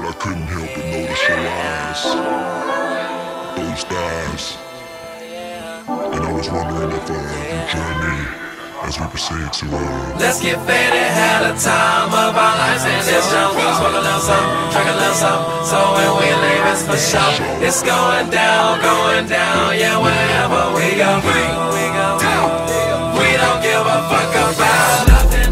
I couldn't help but notice your eyes, those thighs, and I was wondering if you join me as we proceed to let's get faded, had a time of our lives in this jungle. Smoke a little something, drink a little something, so when we leave it's for sure. It's going down, yeah, wherever we go. We don't give a fuck about nothing.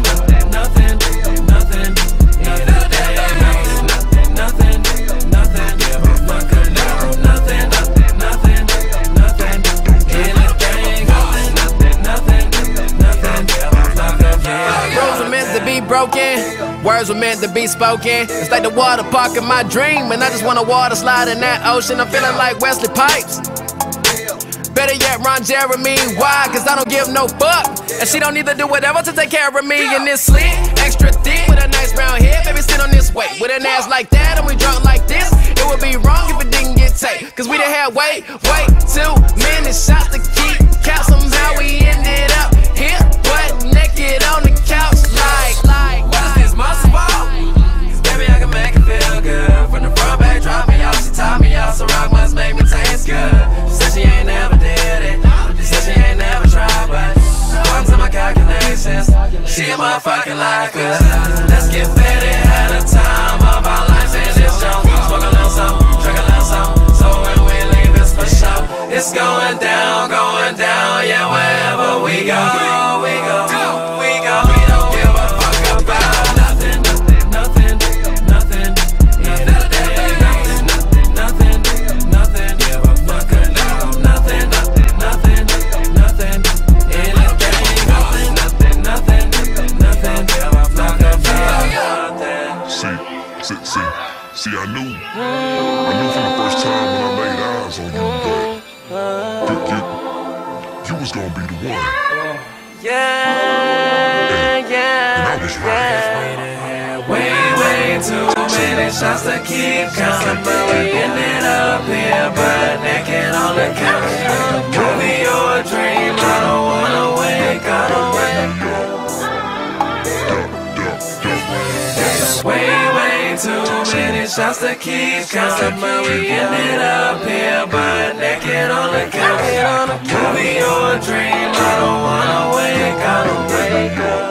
Broken, words were meant to be spoken. It's like the water park in my dream, and I just wanna water slide in that ocean. I'm feeling like Wesley Pipes. Better yet, Ron Jeremy. Why? Cause I don't give no fuck, and she don't need to do whatever to take care of me. And this slick, extra thick, with a nice round head. Baby, sit on this way. With an ass like that, and we drunk like this. It would be wrong if it didn't get take. Cause we done had way too many shots to keep count. Somehow we ended up here, butt naked on the couch. What is this muscle ball? Cause baby, I can make it feel good. From the front back, drop me off. She taught me off, so rock must make me taste good. She said she ain't never did it. She said she ain't never tried, but according to my calculations, she a motherfucking life. Let's get faded, had a time of our lives in this jungle. Smoke a little something, drink a little something, so when we leave it's for sure. It's going down, yeah, wherever we go, we go. See, I knew from the first time when I laid eyes on you that you was gonna be the one. Yeah. And I was right. Way too many shots to keep counting, but we ended up here, butt naked on the couch. Movie or a dream, I don't wanna wake up. Way too many shots to keep counting, but we ended up here, butt naked on the couch. Movie or a dream, I don't wanna wake up.